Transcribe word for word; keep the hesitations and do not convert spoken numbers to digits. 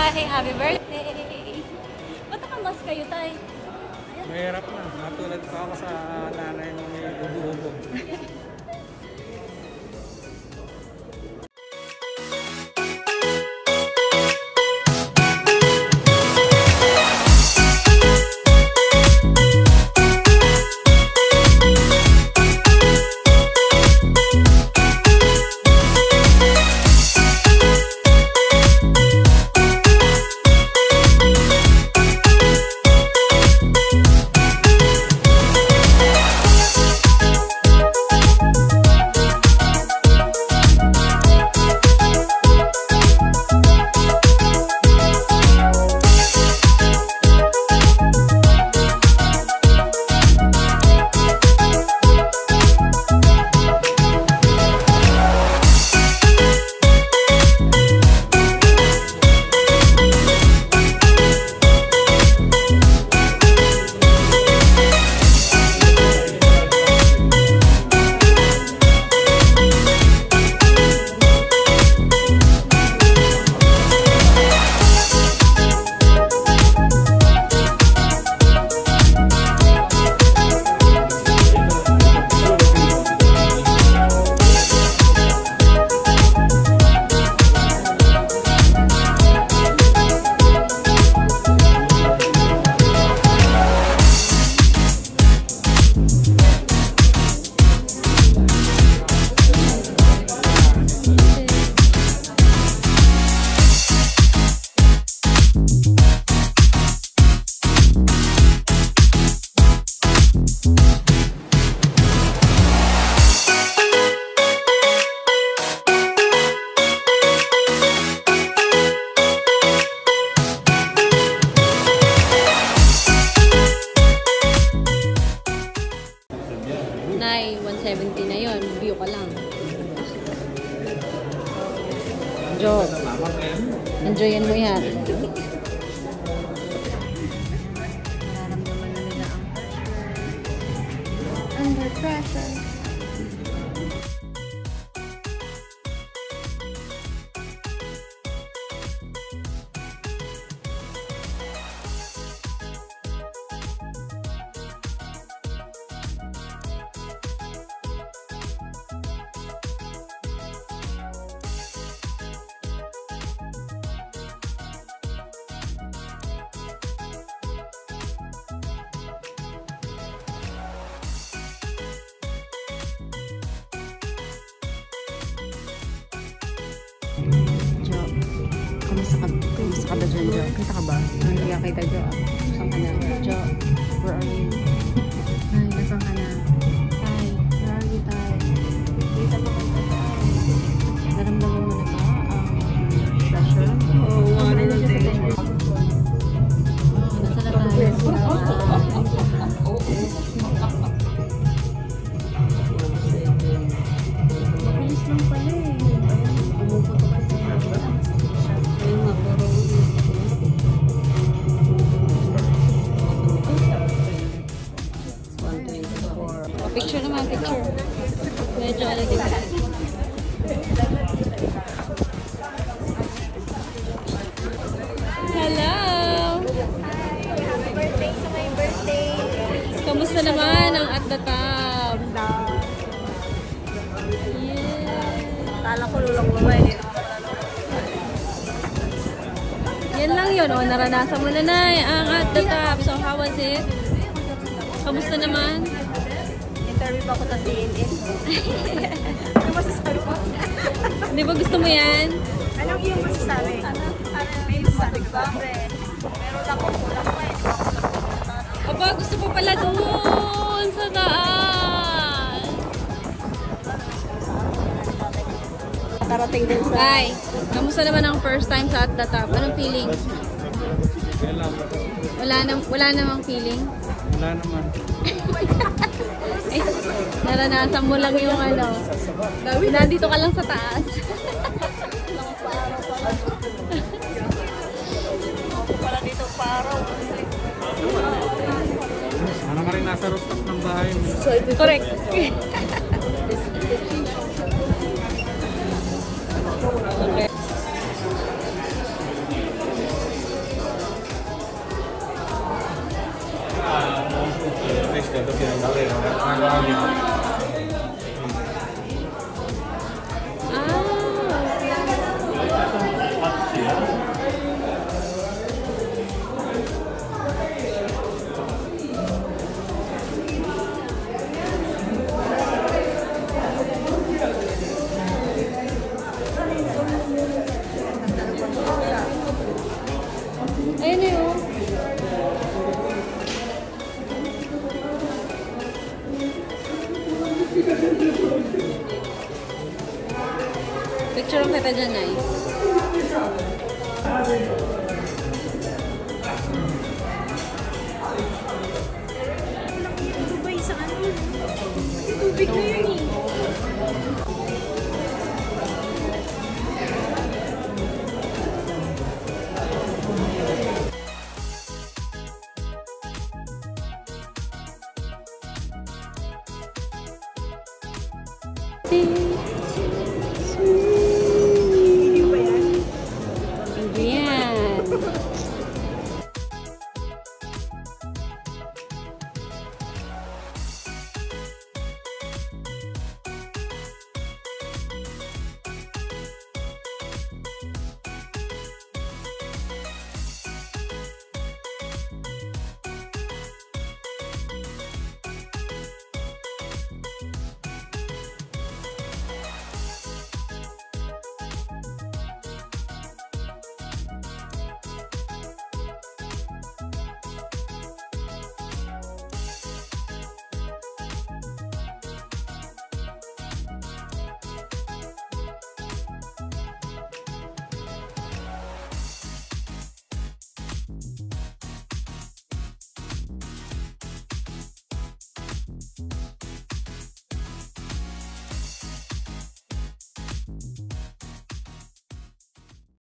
Tay! Happy birthday! Ba't nakamas kayo, Tay? Mahirap na. Matulad pa ako sa nanay mo may ubo-ubo. one seventy na yun. View ka lang. Jo. Enjoyin mo yan. Nararamdaman na nila ang pressure. Under pressure. Jo, kamusta ka, kamusta ka ba dyan, Jo? Kita ka ba? Hindi ka kita, Jo. Saan ka na? Jo, where are you? Ay, nasaan ka na? Tay, where are you, Tay? Kita ba kayo, Tay? Naramdaman mo na ba ang pressure? Oo, wala na din. Nasa na tayo? Mabilis lang pala eh. Picture naman, picture. Medyo ano din. Hello! Happy birthday sa my birthday! Kamusta naman ang at the top? Yeah! Kala ko lulang lumay. Yan lang yun, oh. Naranasan mo na na ang at the top. So, how was it? Kamusta naman? Interview pa ako sa C N N. Ano masasabi ko? Hindi ba gusto mo yan? Anong iyong masasabi? Ano may masasabi ko ba? Meron lang ako kulang pa eh. Aba, gusto ko pala doon sa taas. Tarating din sa... Ay, kamusta naman ang first time sa at the top? Anong feeling? Wala, na, wala namang feeling? Wala naman. Eh, naranasan mo lang yung ano. Nandito ka lang sa taas. Ako pala dito paro. Sana ka rin nasa rooftop ng bahay mo. Correct. Okay. Ayun na yun. Picture ang kita dyan, Nay. Ito ba isang ano? Tubig na yun eh. Hindi yan.